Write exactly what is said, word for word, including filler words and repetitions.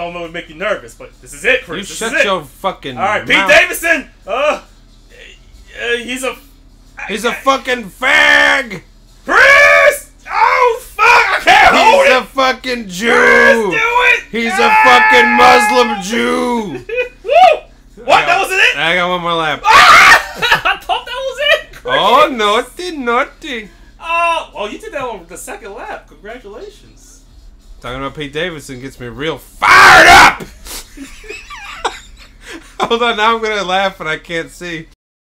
don't know what make you nervous, but this is it, Chris. You this shut is it. your fucking All right, mouth. Pete Davidson. Uh, uh, he's a. He's a fucking fag. Chris! Oh fuck! I can't He's hold a it. fucking Jew. Chris, do it. He's yeah! a fucking Muslim Jew. Woo! What? I got, That wasn't it? I got one more lap. Ah! I thought that was it. Chris. Oh, naughty, naughty. Oh, oh, you did that on the second lap. Congratulations. Talking about Pete Davidson gets me real fired up. Hold on, now I'm gonna laugh and I can't see.